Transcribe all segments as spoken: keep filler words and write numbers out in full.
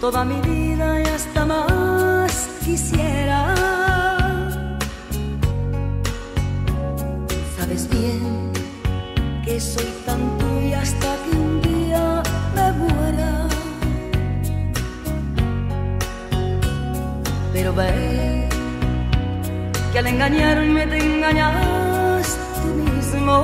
toda mi vida y hasta más quisiera. Sabes bien que soy tan tuya hasta que un día me muera. Pero ve que al engañarme te engañas tú mismo.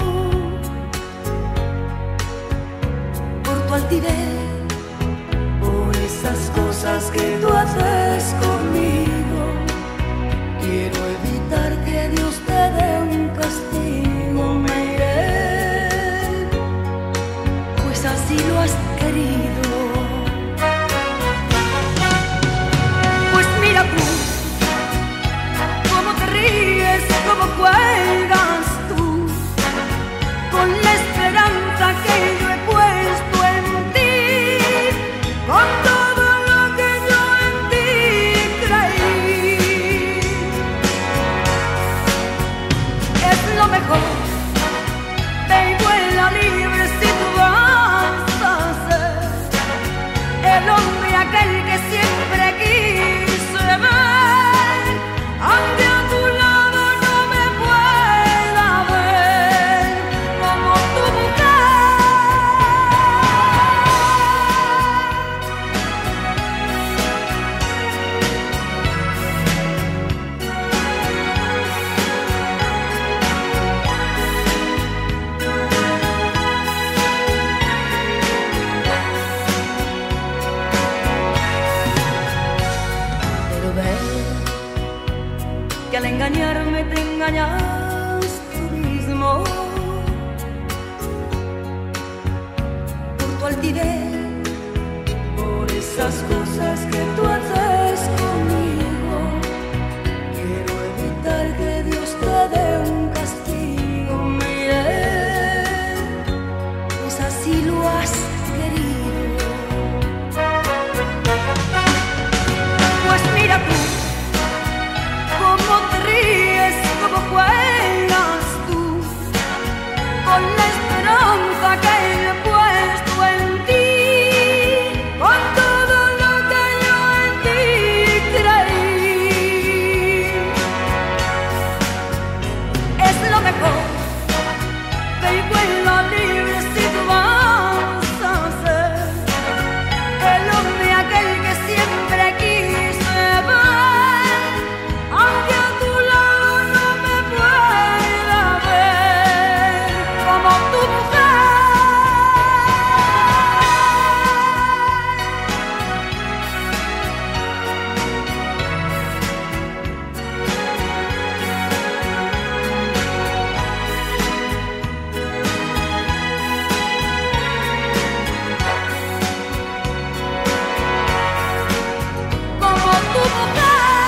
Por tu altivez, por esas cosas que tú haces conmigo, quiero evitar que Dios te dé un castigo. Me iré, pues así lo has querido. Pues mira tú, cómo te ríes, cómo juegas tú, con la esperanza que yo he puesto en ti, con todo lo que yo en ti creí. Es lo mejor, ve y vuela libre si tú vas a ser el hombre aquel que siempre quise ver, aunque a tu lado no me pueda ver como tu mujer. Pero ve que al engañarme te engañas tú mismo. Por tu altivez, por esas cosas que tú haces conmigo, quiero evitar que Dios te dé un castigo. Me iré, pues así lo has querido. Pues mira tú, cómo te ríes, cómo juegas tú, con la esperanza que yo he puesto en ti, con todo lo que yo en ti creí. Es lo mejor, ve y vuela libre si tú vas a ser el hombre aquel que siempre quise ver, aunque a tu lado no me pueda ver como tu mujer. Como tu mujer.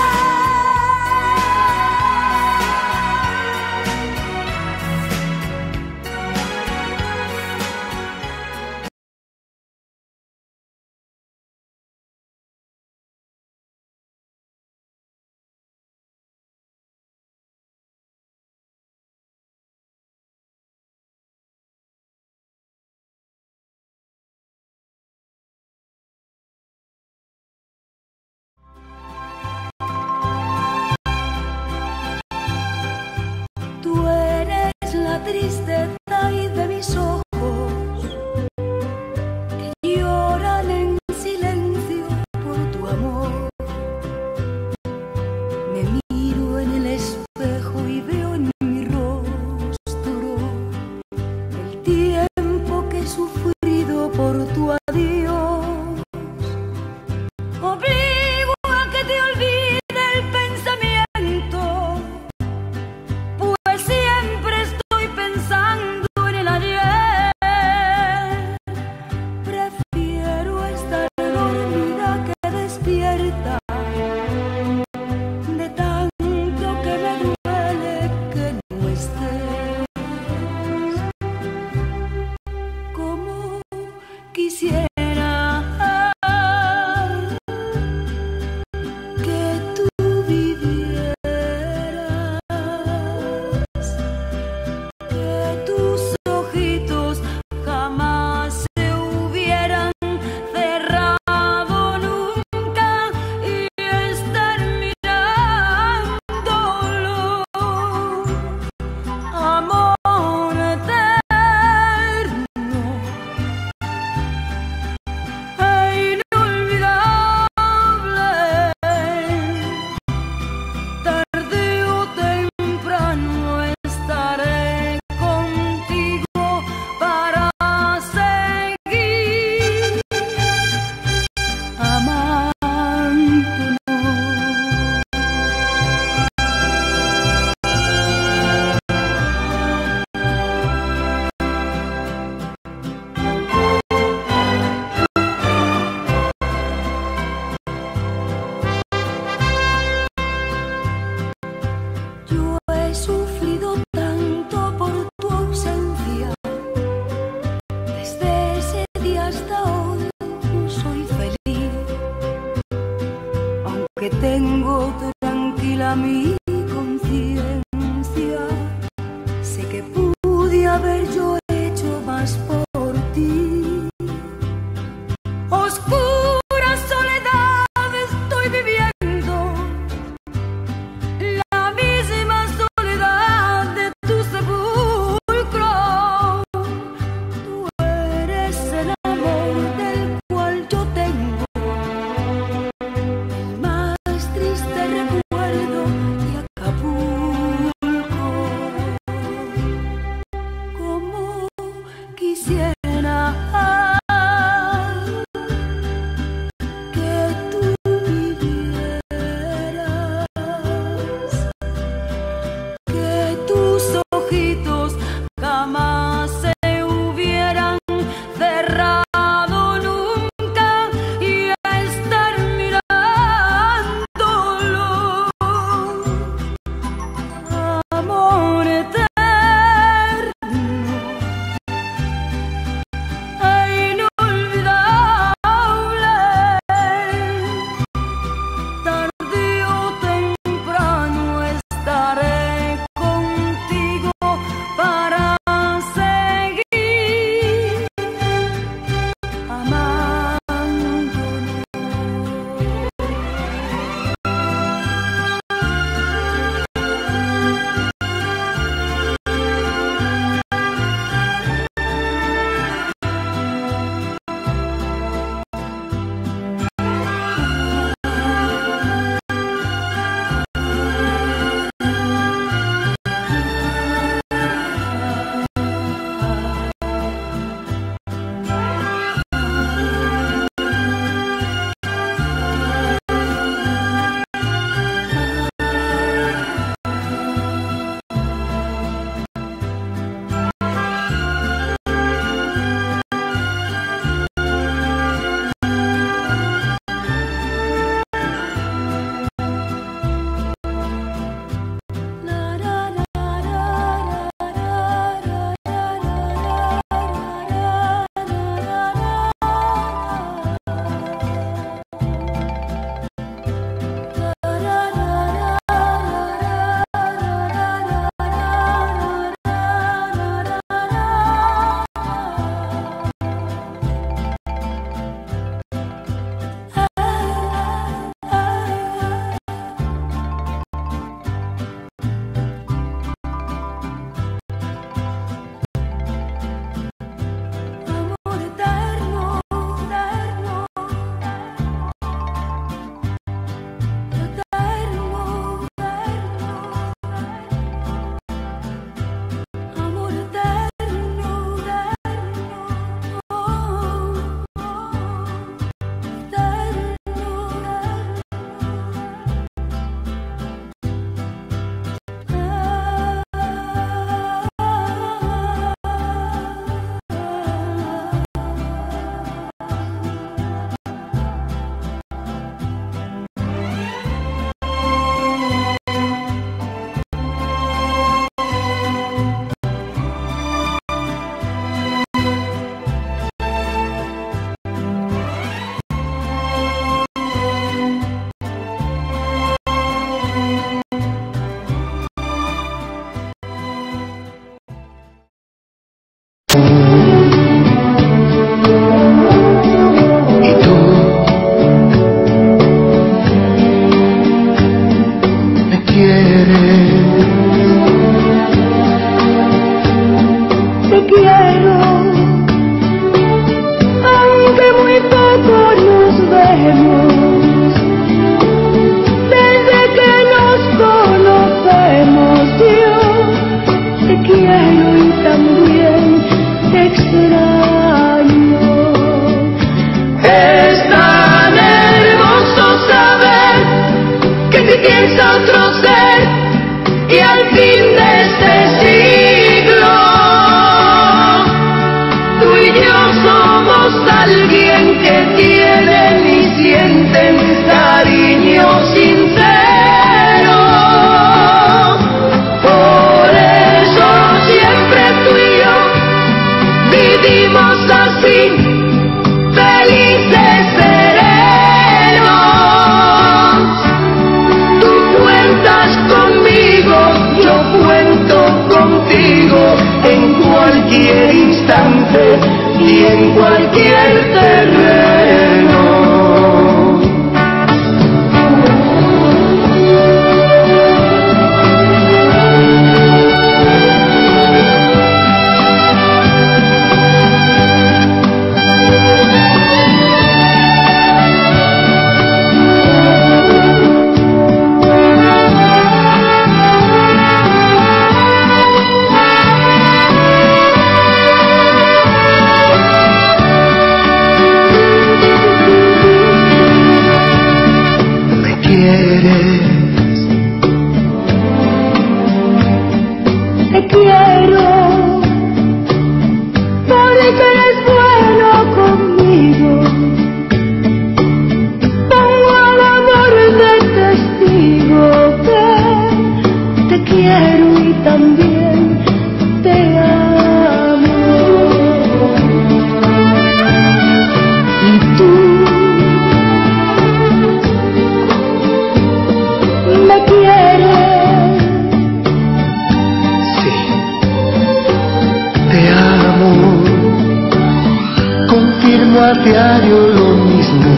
Tú eres la tristeza y de mis ojos que lloran en silencio por tu amor. Me miro en el espejo y veo en mi rostro el tiempo que he sufrido por tu adiós. Obligo a que te olvide el pensamiento, pues siempre estoy pensando en el ayer. Prefiero estar dormida que despierta, de tanto que me duele que no estés. Como quisiera que tú vivieras, que tus ojitos jamás se hubieran cerrado tengo tranquila mi conciencia. Sé que pude haber yo hecho más por ti. Oscura soledad estoy viviendo, la misma soledad de tu sepulcro. Tú eres el amor del cual yo tengo el más triste recuerdo de Acapulco. Como quisiera Vivimos cualquier instante y en cualquier terreno. Te quiero porque eres bueno conmigo. Pongo al amor de testigo que te quiero y también te amo. Y tú me quieres. Confirmo a diario lo mismo.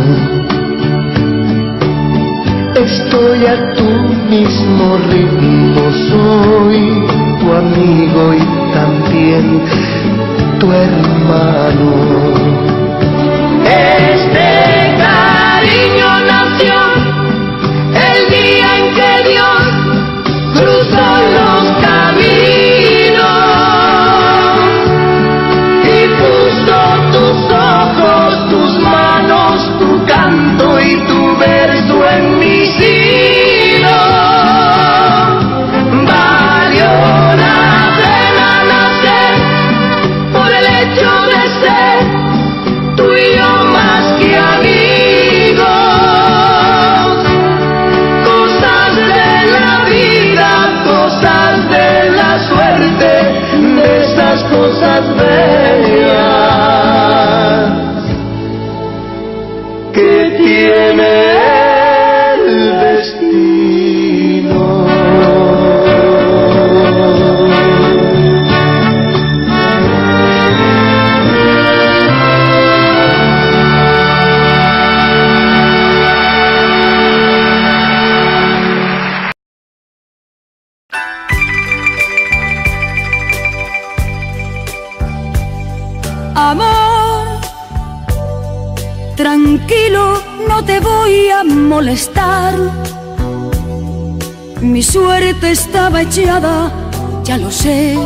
Estoy a tu mismo ritmo. Soy tu amigo y también tu hermano. Este cariño nació el día en que Dios cruzó los caminos y puso tus ojos, tus manos, tu canto y tu verso en mi sino. Valió la pena nacer por el hecho de ser tú y yo más que amigos. Cosas de la vida, cosas de la suerte, de esas cosas bellas que tiene el destino. Amor, tranquilo, no te voy a molestar. Mi suerte estaba echada, ya lo sé.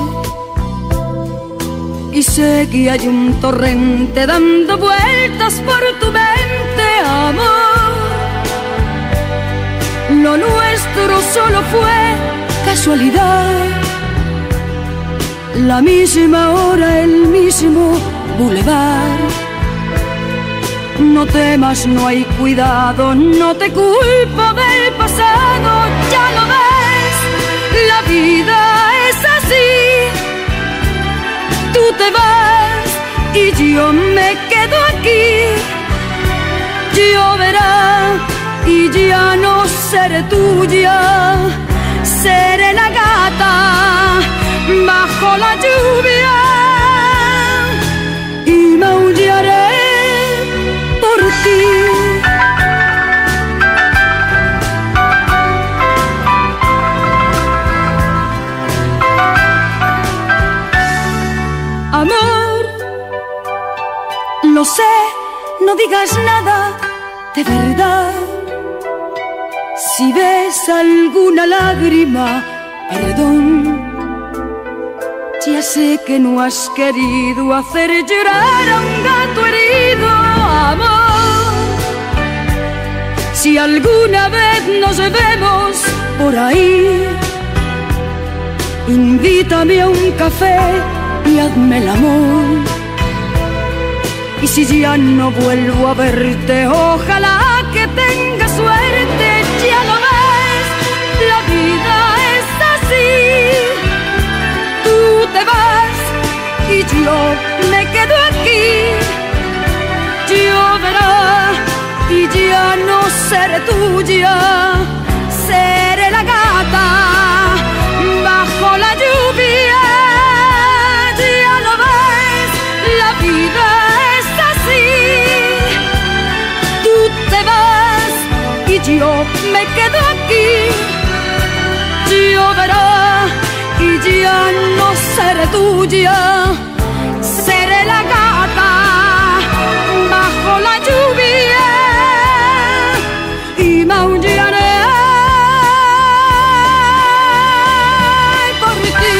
Y sé que hay un torrente dando vueltas por tu mente, amor. Lo nuestro solo fue casualidad. La misma hora, el mismo bulevar. No temas, no hay cuidado, no te culpo del pasado. Ya lo ves, la vida es así. Tú te vas y yo me quedo aquí. Lloverá y ya no seré tuya. Seré la gata bajo la lluvia y maullaré por ti. Amor, lo sé, no digas nada de verdad. Si ves alguna lágrima, perdón. Ya sé que no has querido hacer llorar a un gato herido, amor. Si alguna vez nos vemos por ahí, invítame a un café y hazme el amor. Y si ya no vuelvo a verte, ojalá que tengas suerte. Ya lo ves, la vida es así. Tú te vas y yo me quedo aquí. Lloverá y ya no seré tuya. Seré la gata bajo la lluvia. Ya yo me quedo aquí, lloverá y ya no seré tuya, seré la gata bajo la lluvia y maullaré por ti.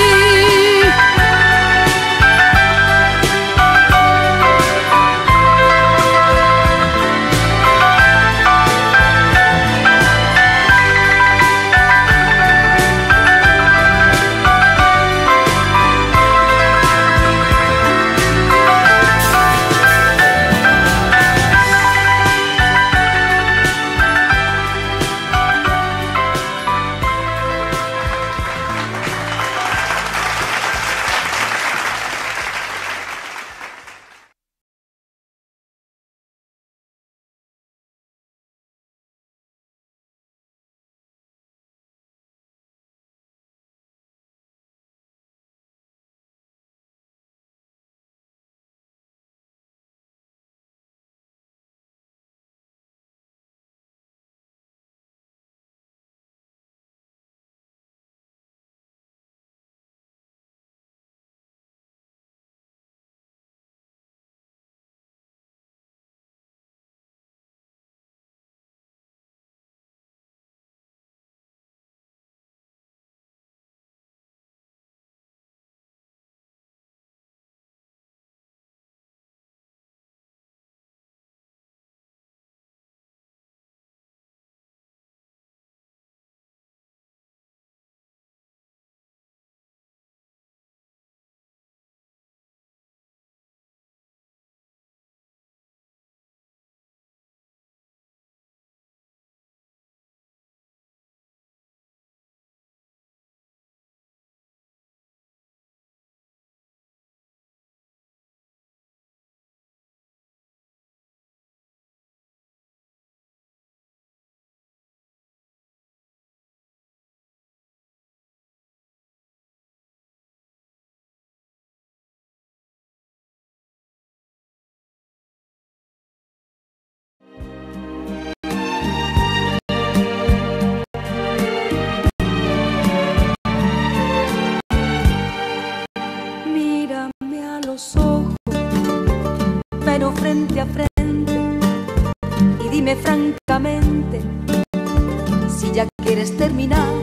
Los ojos, pero frente a frente, y dime francamente si ya quieres terminar.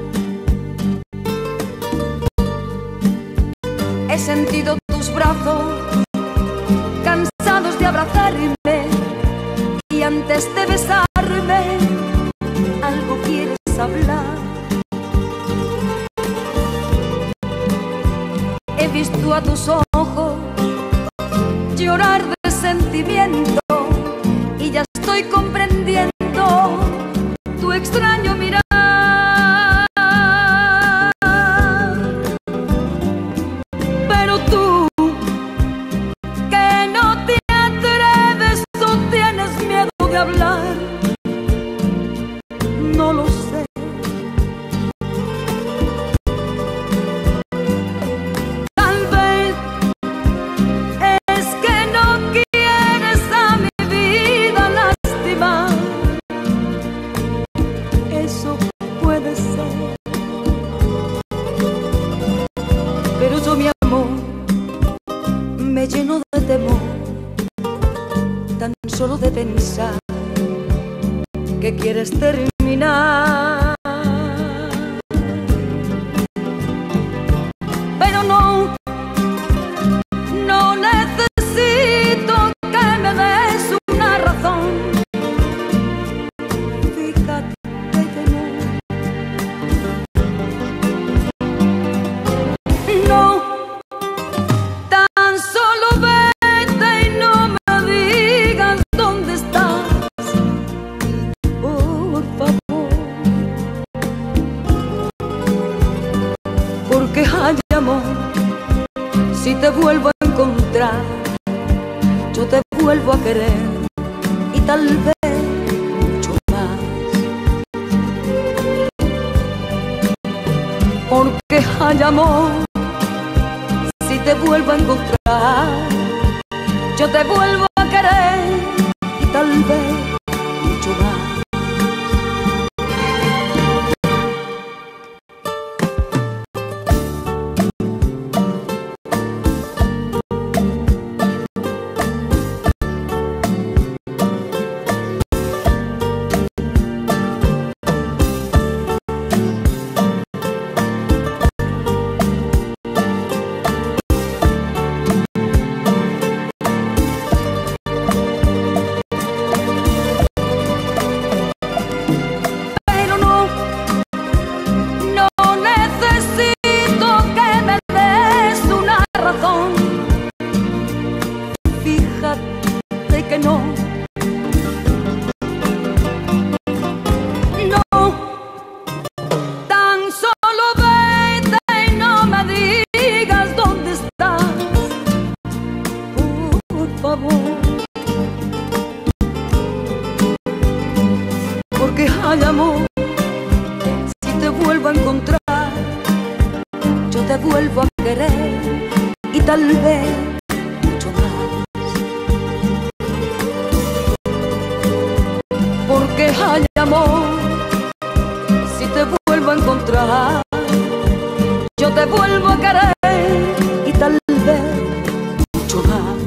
He sentido tus brazos cansados de abrazarme y antes de besarme algo quieres hablar. He visto a tus ojos llorar de sentimiento y ya estoy comprendiendo tu extraño mirar. Pero tú, que no te atreves o tienes miedo de hablar, no lo sé. Me lleno de temor tan solo de pensar que quieres terminar. Pero no, no necesito que me des una razón. Fíjate que no, no. Que hay amor, si te vuelvo a encontrar, yo te vuelvo a querer y tal vez mucho más. Porque hay amor, si te vuelvo a encontrar, yo te vuelvo a querer y tal vez mucho más. razón. Fíjate que no. No, tan solo vete y no me digas dónde estás, por favor. Porque hay amor, si te vuelvo a encontrar, yo te vuelvo a querer y tal vez mucho más. Porque hay amor, si te vuelvo a encontrar, yo te vuelvo a querer y tal vez mucho más.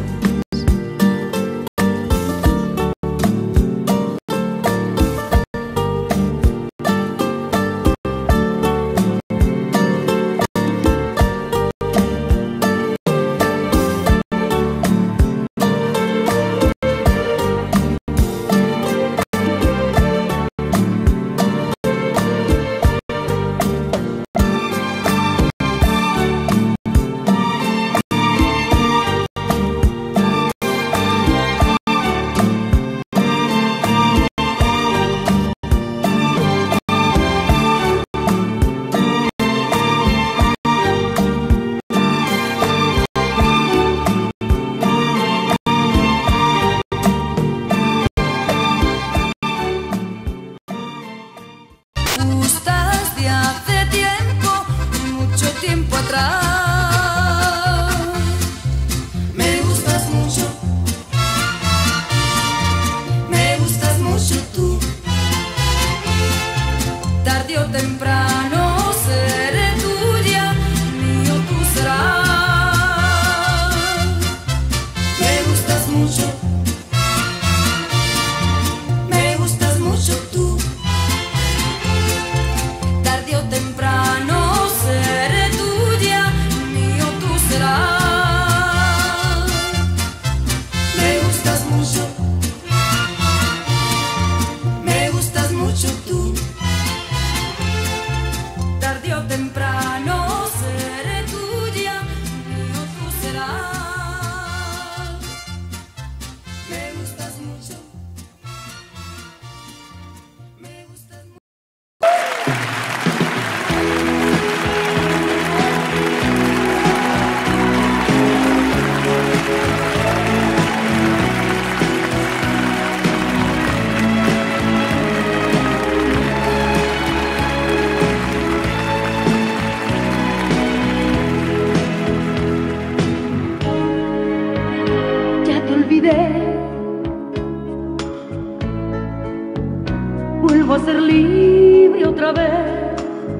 Vuelvo a ser libre otra vez,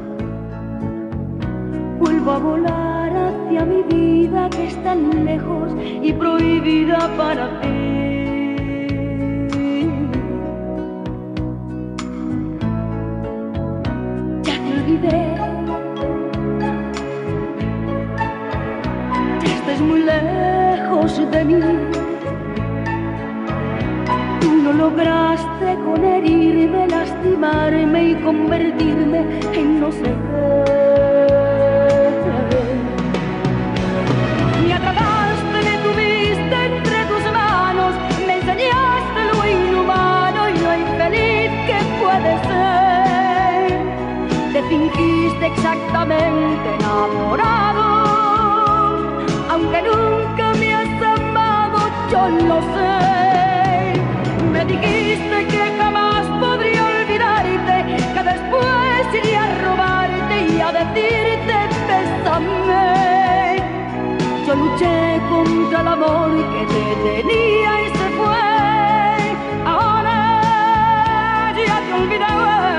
vuelvo a volar hacia mi vida que es tan lejos y prohibida para ti. Ya te olvidé, ya estás muy lejos de mí. Tú no lograste con herirme, lastimarme y convertirme en no sé qué. Me atrapaste, me tuviste entre tus manos, me enseñaste lo inhumano y lo infeliz que puede ser. Te fingiste exactamente enamorado, aunque nunca me has amado, yo lo sé. Me dijiste que jamás podría olvidarte, que después iría a robarte y a decirte bésame. Yo luché contra el amor que te tenía y se fue. Ahora ya te olvidé.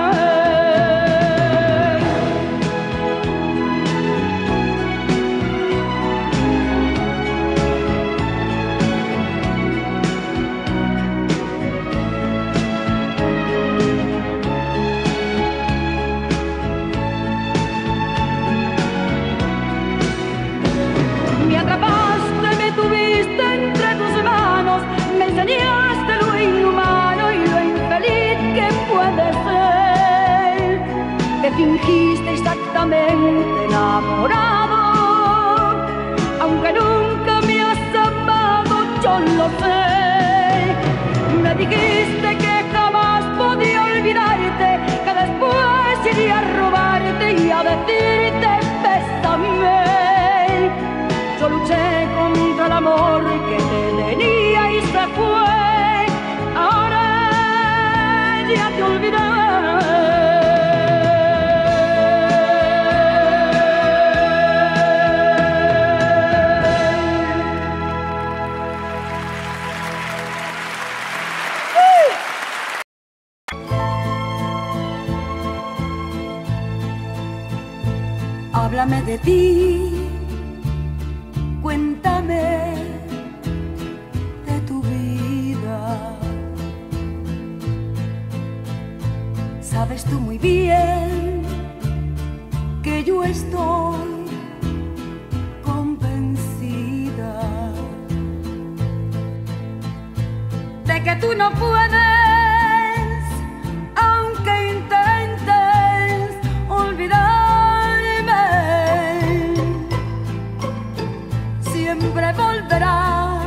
Enseñaste lo inhumano y lo infeliz que puede ser. Te fingiste exactamente enamorado, aunque sé. Me dijiste que jamás podía olvidarte, que después iría a robarte y a decirte bésame. Yo luché contra el amor que te tenía y se fue. Ahora ya te olvidé. Háblame de ti, cuéntame de tu vida. Sabes tú muy bien que yo estoy convencida de que tú no puedes, aunque intentes olvidar. Siempre volverás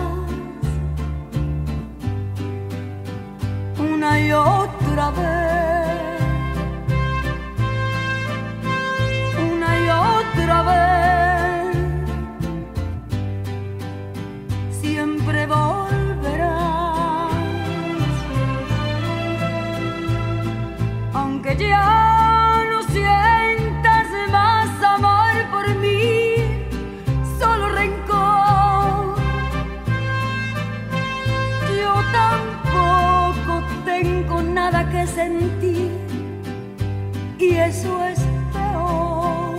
una y otra vez, una y otra vez. Siempre volverás, aunque ya no sientas más amor por mí, solo rencor. Yo tampoco tengo nada que sentir y eso es peor.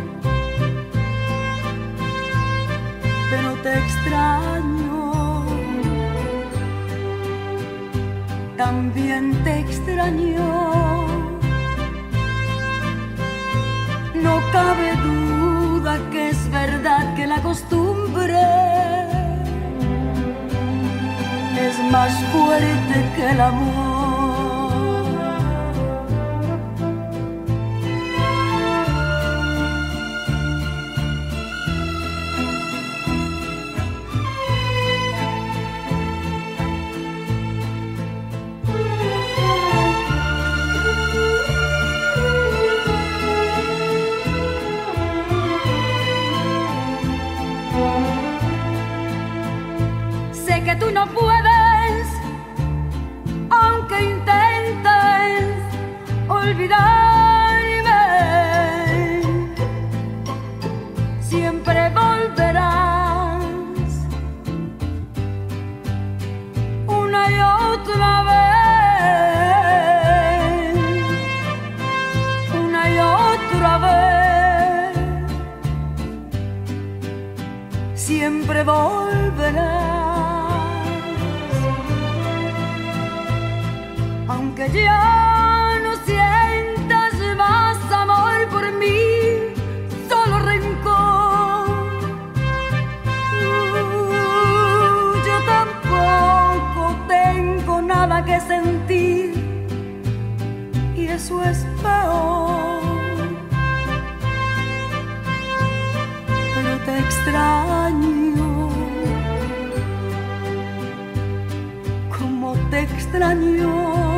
Pero te extraño, también te extraño. No cabe duda que es verdad que la costumbre es más fuerte que el amor. Sé que tú no puedes, aunque intentes olvidarme. Siempre volverás una y otra vez, una y otra vez. Siempre volverás, aunque ya no sientas más amor por mí, solo rencor. Uh, yo tampoco tengo nada que sentir y eso es peor. Pero te extraño, como te extraño.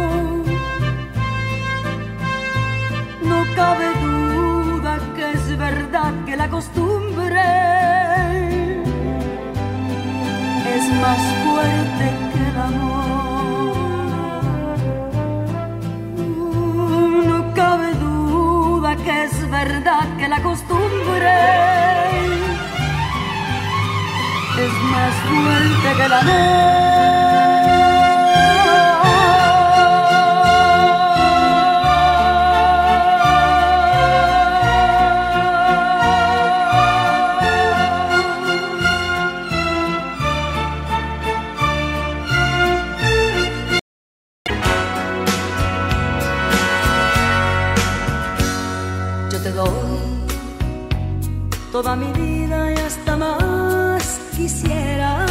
No cabe duda que es verdad que la costumbre es más fuerte que el amor. No cabe duda que es verdad que la costumbre es más fuerte que el amor. Toda mi vida y hasta más quisiera.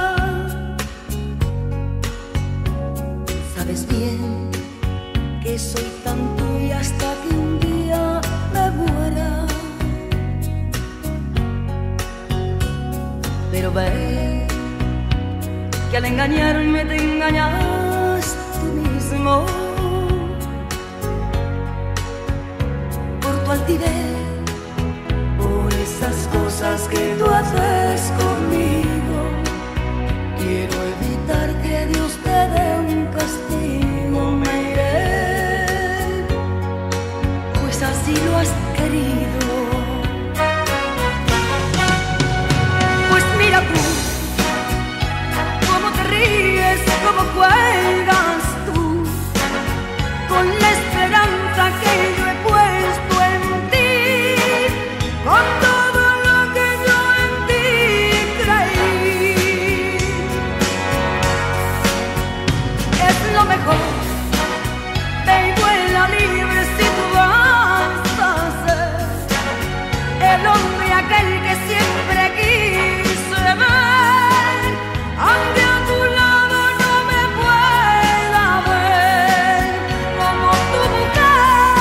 Sabes bien que soy tan tuya hasta que un día me muera. Pero ve que al engañarme te engañas tú mismo. Por tu altivez, por esas cosas que tú haces conmigo, quiero evitar que Dios te dé un castigo. Me iré, pues así lo has querido. Pues mira tú, cómo te ríes, cómo juegas tú, con la esperanza que yo he puesto en ti, con todo lo que yo en ti creí. Es lo mejor, ve y vuela libre si tú vas a ser el hombre aquel que siempre quise ver, aunque a tu lado no me pueda ver como tu mujer.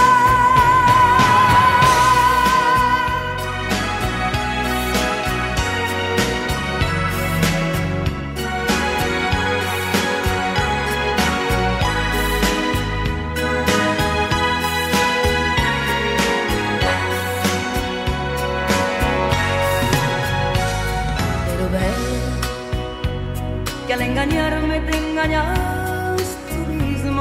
Pero ve que al engañarme te engañas tú mismo.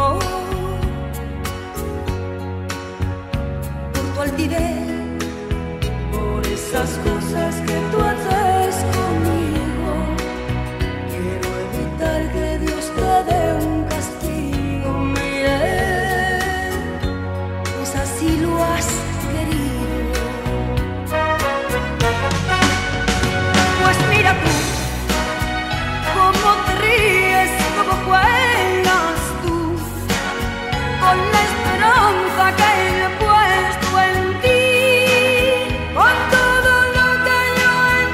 Por tu altivez, por esas cosas que tú haces conmigo, quiero evitar que Dios te dé un castigo. Mire, pues así lo has querido. Pues mira tú, cómo te ríes, cómo juegas tú, con la esperanza que he puesto en ti, con todo lo que yo en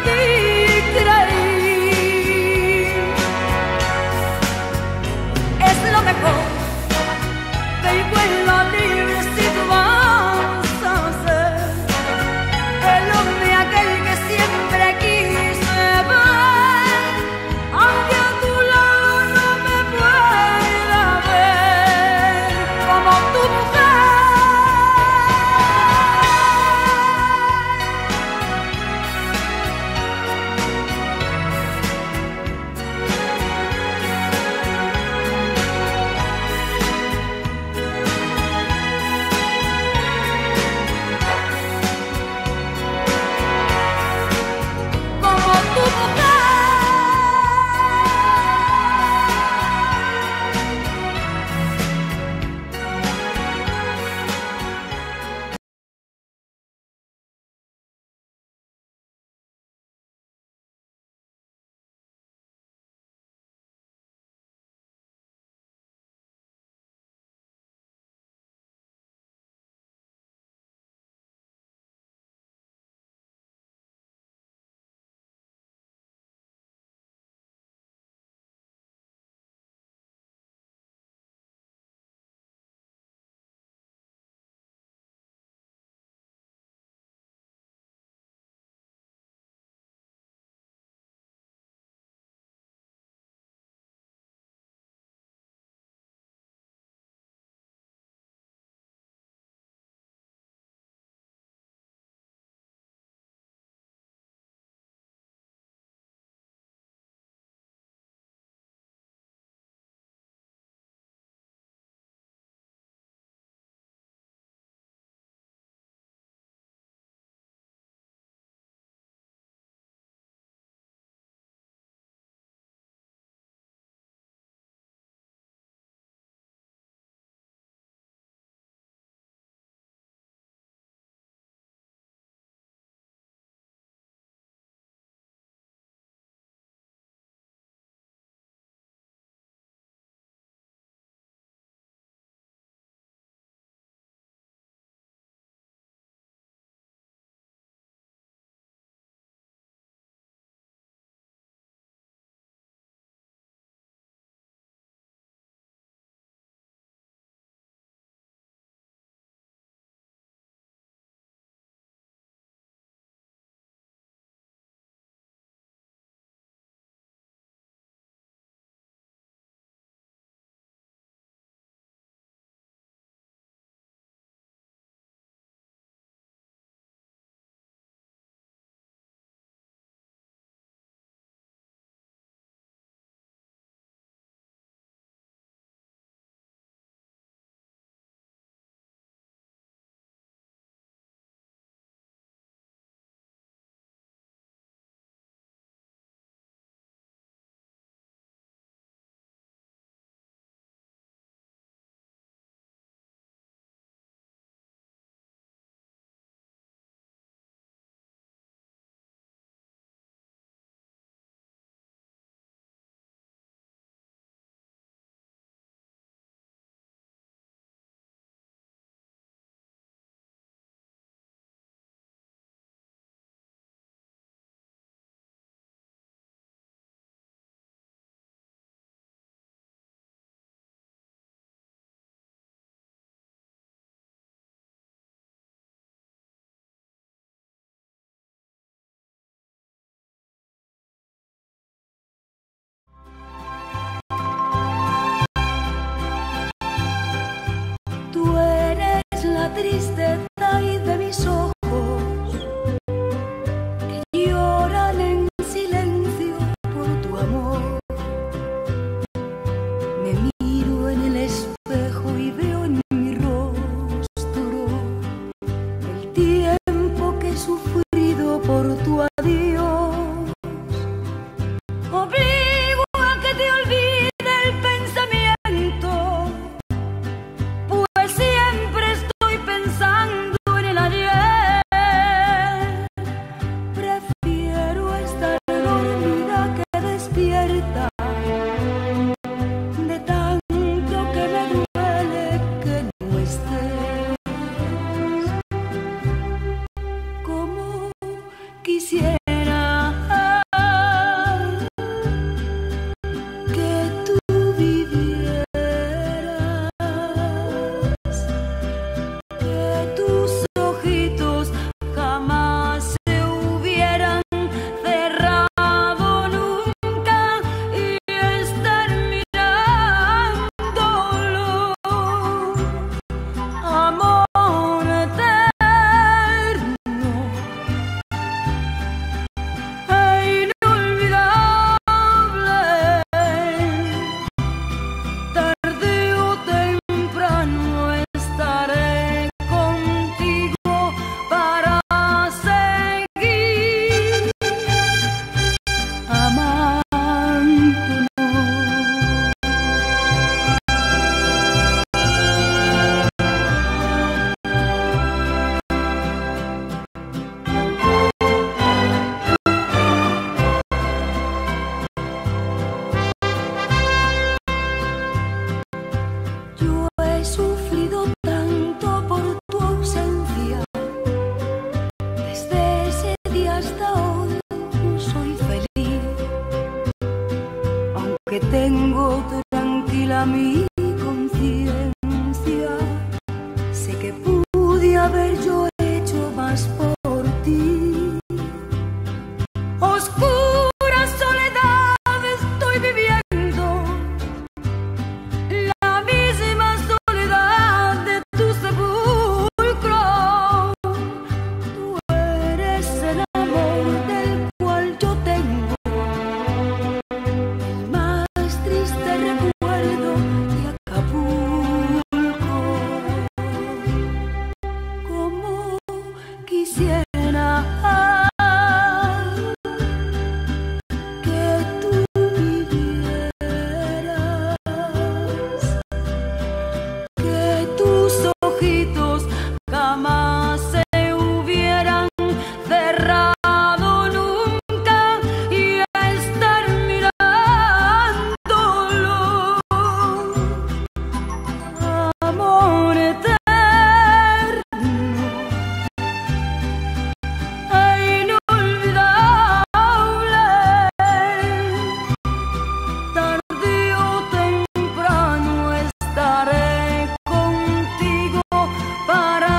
que tengo tranquila mi conciencia. Sé que pude haber yo hecho más por ti. Oscura soledad estoy viviendo, la misma soledad de tu sepulcro. Tú eres el amor del cual yo tengo el más triste recuerdo de Acapulco. Como quisiera que tú vivieras, que tus ojitos jamás se hubieran cerrado nunca y estar mirándolo. Amor eterno e inolvidable, tarde o temprano estaré contigo para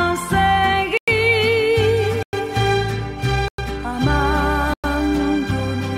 seguir amándonos.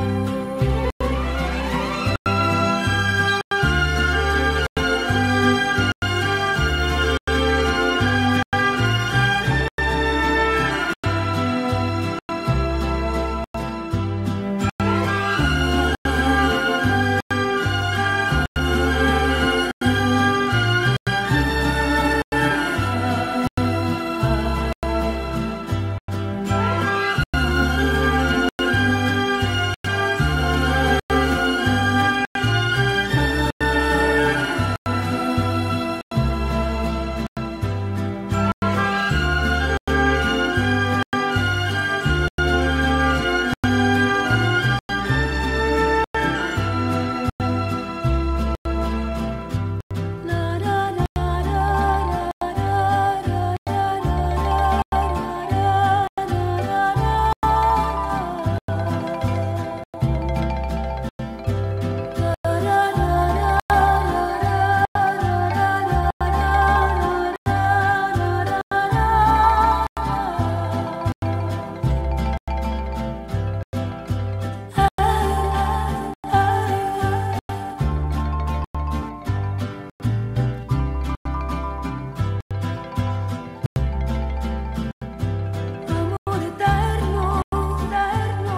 Amor eterno, eterno,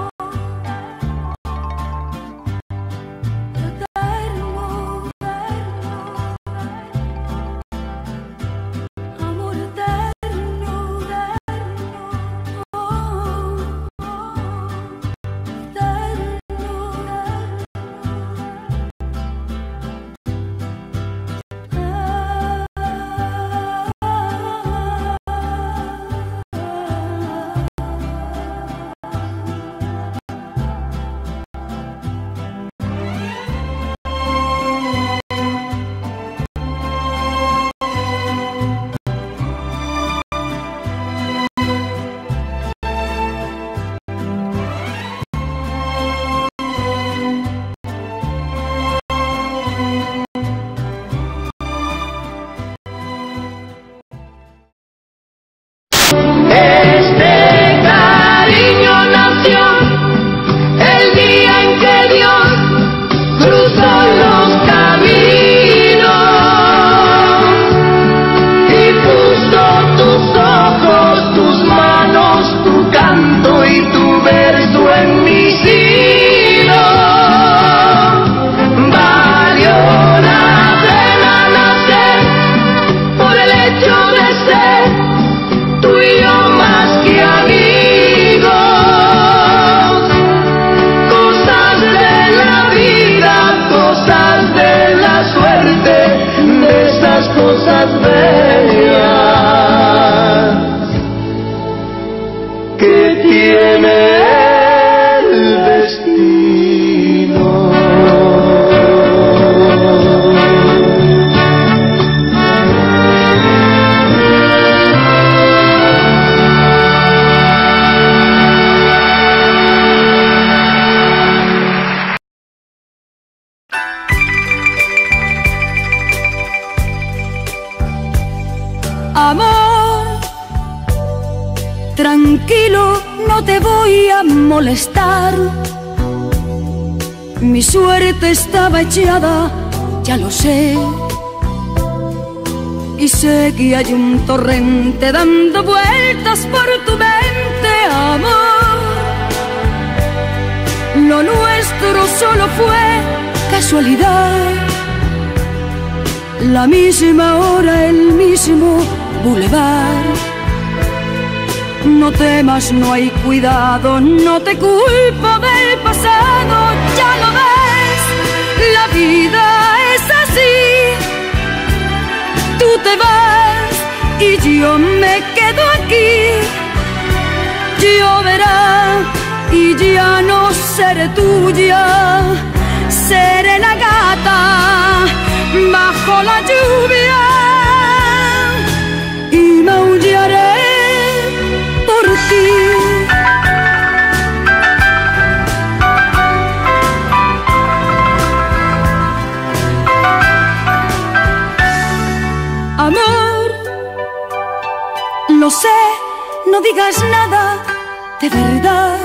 eterno, eterno, amor eterno, eterno, oh, oh, Este cariño nació el día en que Dios cruzó los caminos y puso tus ojos, tus manos, tu canto y tu verso en mi sino. Valió la pena nacer por el hecho de ser tú y yo más que amigos, cosas del tranquilo, no te voy a molestar. Mi suerte estaba echada, ya lo sé. Y sé que hay un torrente dando vueltas por tu mente, amor. Lo nuestro solo fue casualidad. La misma hora, el mismo bulevar. No temas, no hay cuidado, no te culpo del pasado. Ya lo ves, la vida es así. Tú te vas y yo me quedo aquí. Lloverá y ya no seré tuya. Seré la gata bajo la lluvia y maullaré por ti. Amor, lo sé, no digas nada de verdad.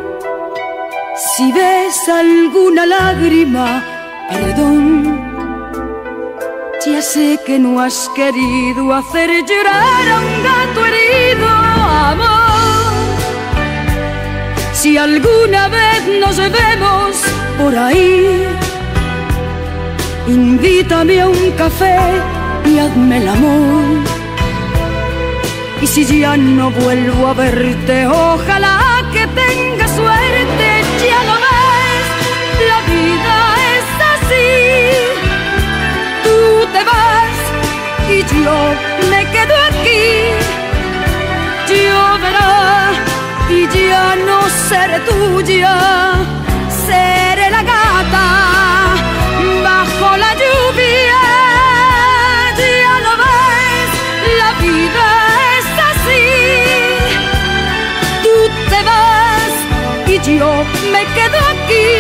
Si ves alguna lágrima, perdón. Ya sé que no has querido hacer llorar a un gato herido, amor. Si alguna vez nos vemos por ahí, invítame a un café y hazme el amor. Y si ya no vuelvo a verte, ojalá que tengas suerte. Ya lo ves, la vida es así. Tú te vas y yo me quedo aquí. Lloverá y ya no seré tuya. Seré la gata bajo la lluvia. Ya lo ves, la vida es así. Tú te vas y yo me quedo aquí.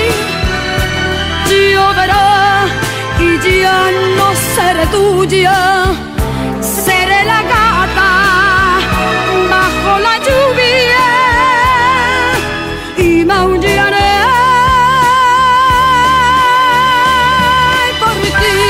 Lloverá y ya no seré tuya. Seré la gata bajo la lluvia y maullaré por ti.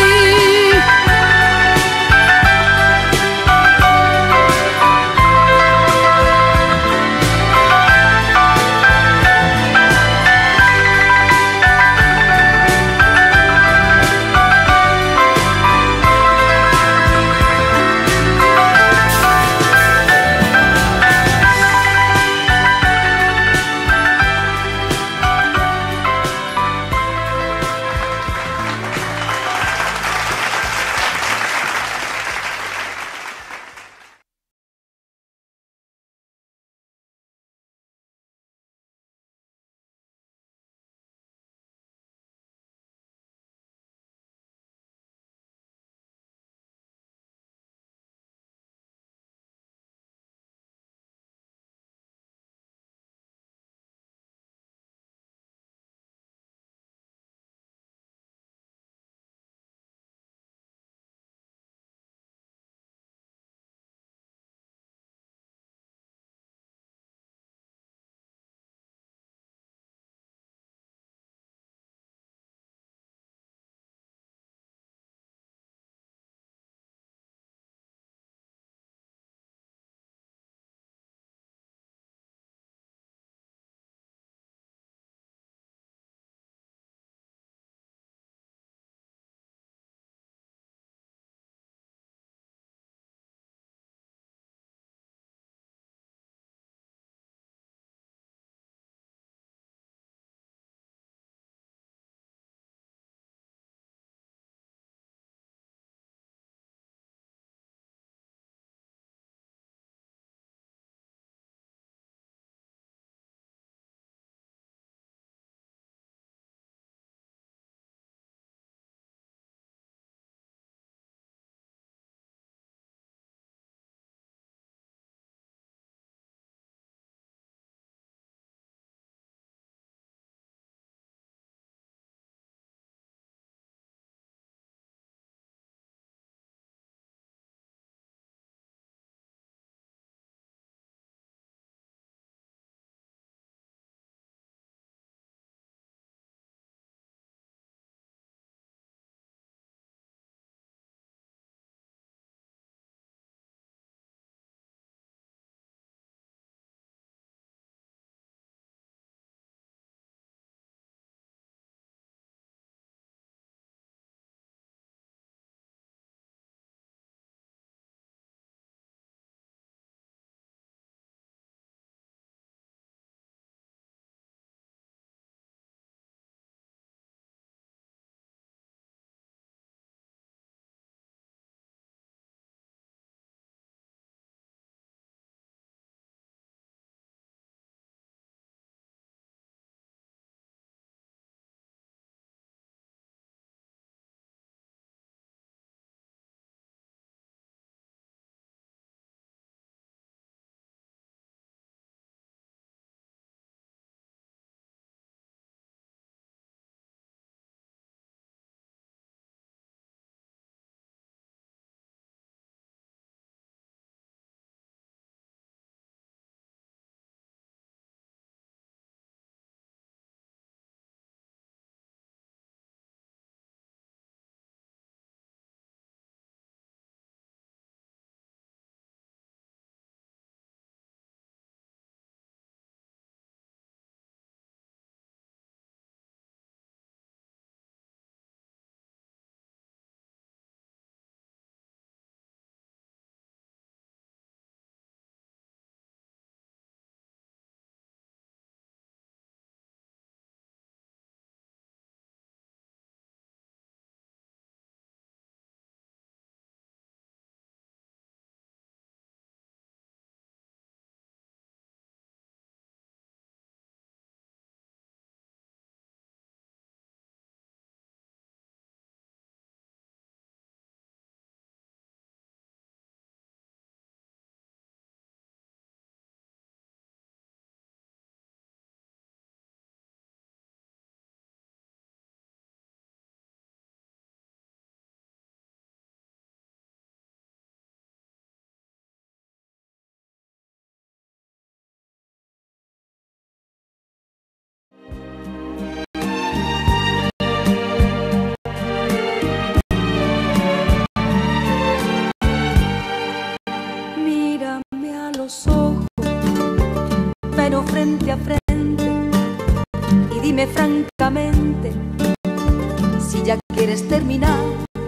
los ojos, pero frente a frente, y dime francamente si ya quieres terminar.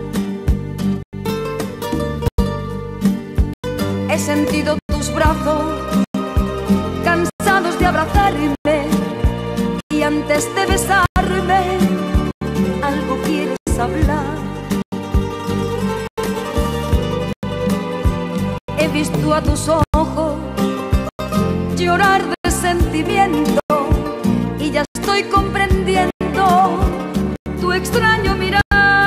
He sentido tus brazos cansados de abrazarme, y antes de besarme algo quieres hablar. He visto a tus ojos llorar de sentimiento, y ya estoy comprendiendo tu extraño mirar.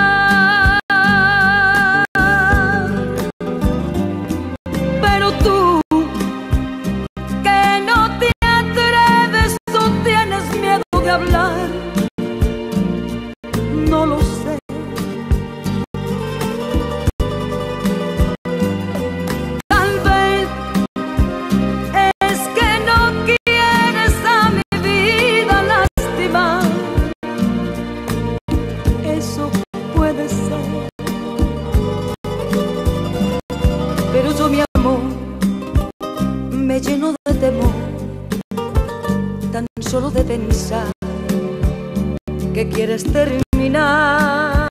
Pero tú, que no te atreves o tienes miedo de hablar, no lo sé. Tal vez es que no quieres a mi vida lastimar. Eso puede ser. Pero yo, mi amor, me lleno de temor tan solo de pensar que quieres terminar.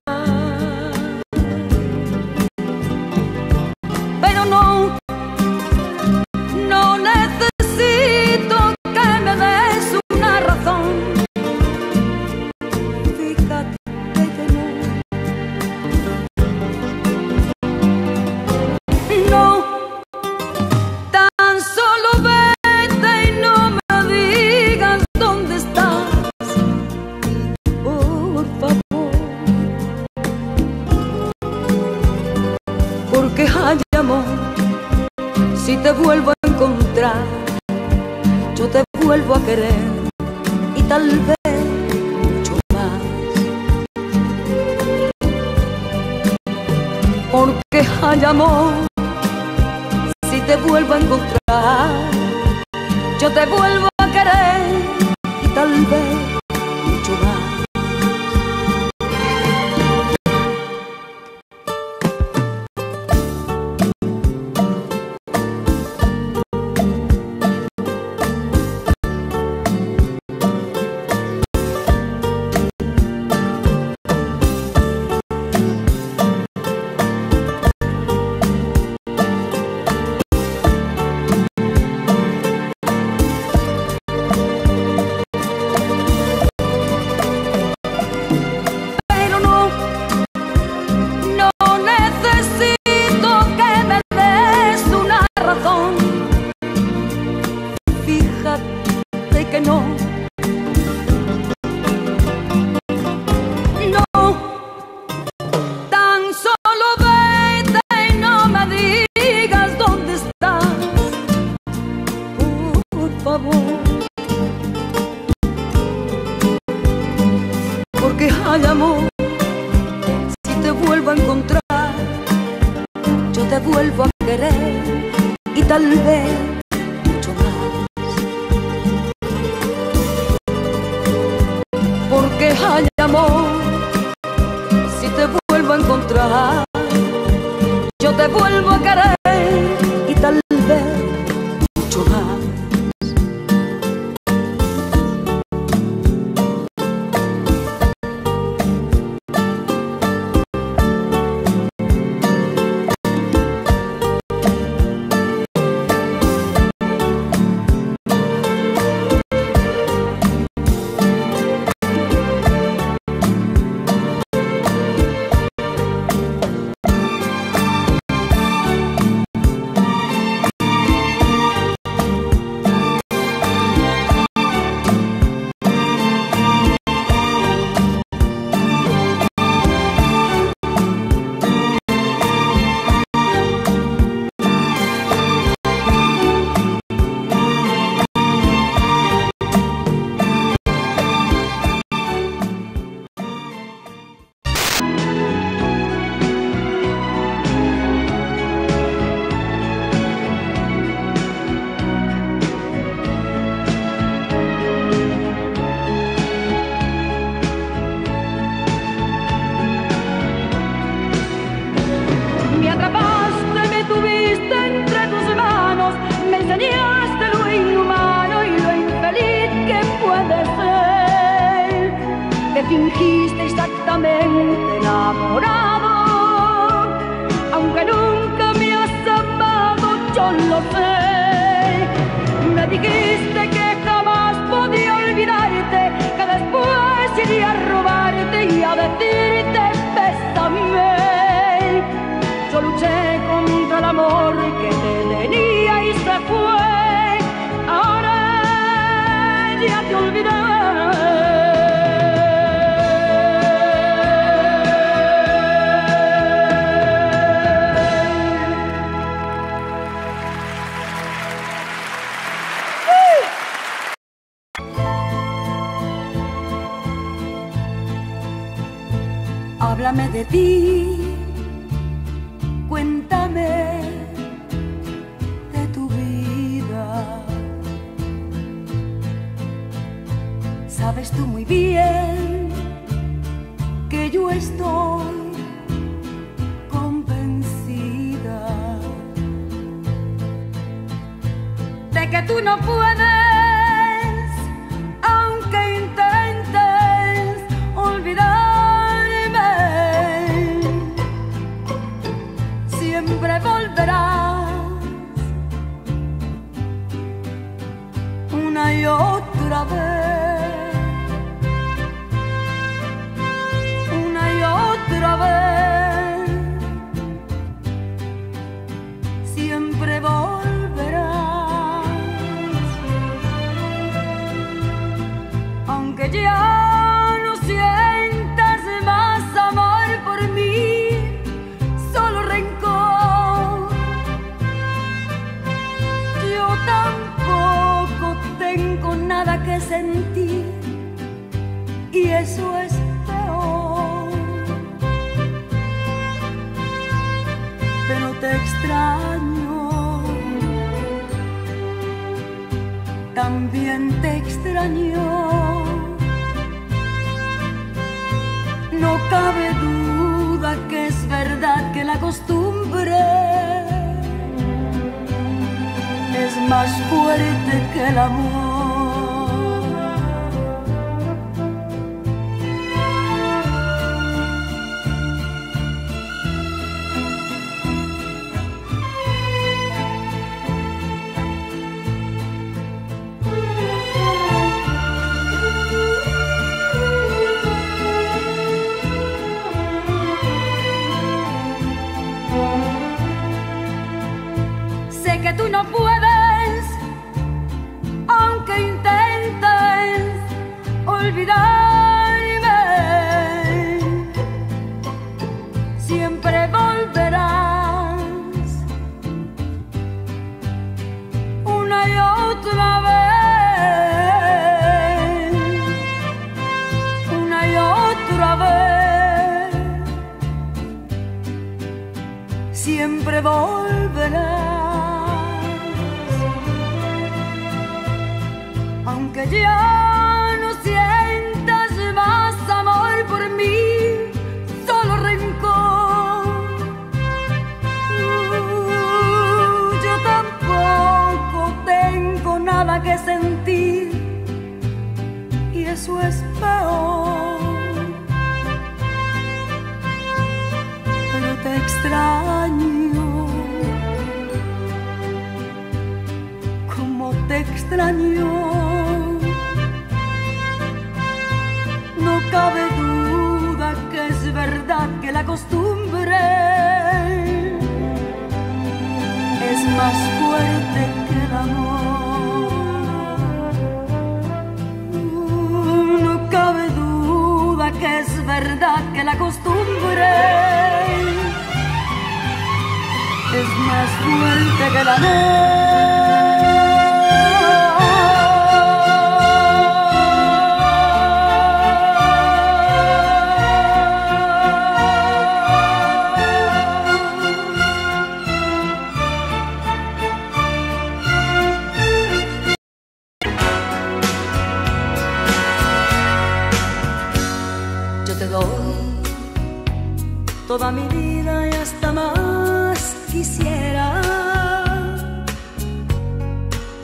Pero no, no necesito que me des una razón. Fíjate que no. No, tan solo vete y no me digas dónde estás, por favor. Porque hay amor, si te vuelvo a encontrar, yo te vuelvo a querer, y tal vez mucho más. Porque hay amor, si te vuelvo a encontrar, yo te vuelvo a querer, y tal vez mucho más. Fíjate que no. No, tan solo vete y no me digas dónde estás, por favor. Porque hay amor, si te vuelvo a encontrar, yo te vuelvo a querer, y tal vez mucho más. Porque hay amor, si te vuelvo a encontrar, yo te vuelvo a querer, y tal vez mucho más. que fingiste exactamente enamorado. Aunque nunca me has amado, yo lo sé. Me dijiste que jamás podía olvidarte, que después iría a robarte y a decirte bésame. Yo luché contra el amor que te tenía y se fue. Ahora ya te olvidé. Háblame de ti, cuéntame de tu vida. Sabes tú muy bien que yo estoy convencida de que tú no puedes, aunque intentes olvidar. Siempre volverás una y otra vez, una y otra vez. Siempre volverás, aunque ya no sientas más amor por mí, solo rencor. Tampoco tengo nada que sentir y eso es peor. Pero te extraño, también te extraño. No cabe duda que es verdad que la costumbre es más fuerte que el amor. Sé que tú no puedes, aunque intentes olvidarme. Siempre volverás una y otra vez, una y otra vez. Siempre volverás, aunque ya no sientas más amor por mí, solo rencor. Uh, yo tampoco tengo nada que sentir y eso es peor. Pero te extraño, como te extraño. No cabe duda que es verdad que la costumbre es más fuerte que el amor. No cabe duda que es verdad que la costumbre es más fuerte que el amor. Toda mi vida y hasta más quisiera.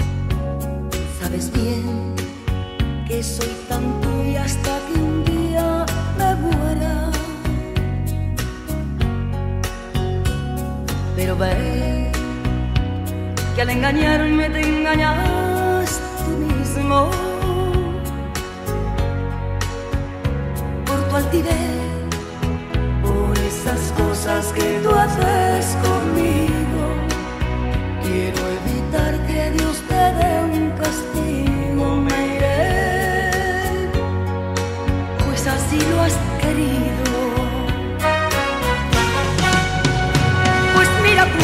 Sabes bien que soy tan tuya hasta que un día que al engañarme te engañas tú mismo. Por tu altivez, por esas cosas que tú haces conmigo, quiero evitar que Dios te dé un castigo. Me iré, pues así lo has querido. Pues mira tú,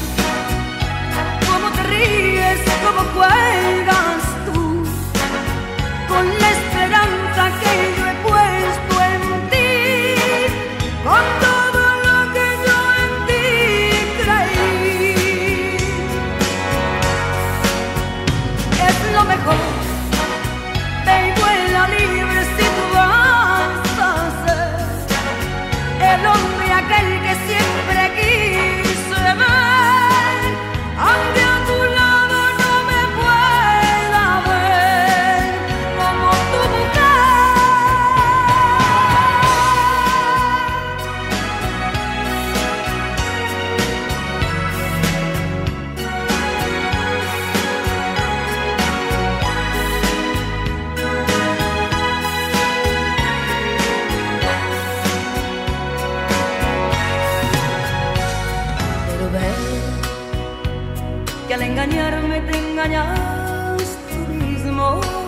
cómo te ríes, cómo juegas tú con la esperanza que yo he puesto en ti, con todo lo que yo en ti creí. Es lo mejor, ve y vuela libre si tú vas a ser el hombre aquel que siempre quise ver, aunque a tu lado no me pueda ver como tu mujer. Pero ve que al engañarme te engañas tú mismo.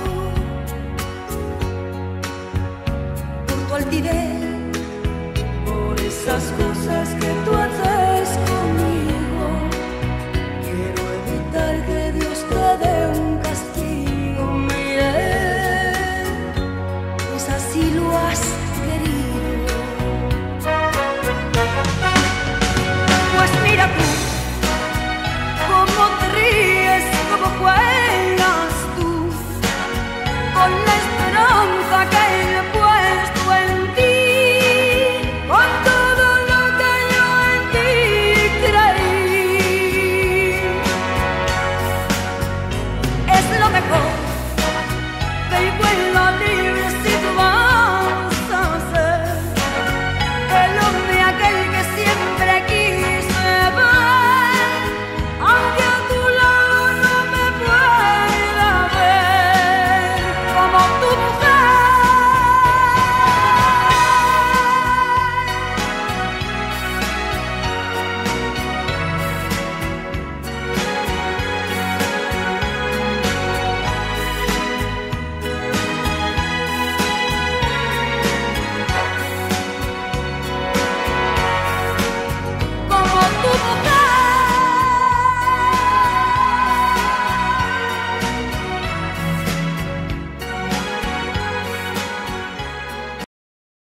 Por tu altivez, por esas cosas que tú haces conmigo, quiero evitar que Dios te dé un castigo. Mire, pues así lo has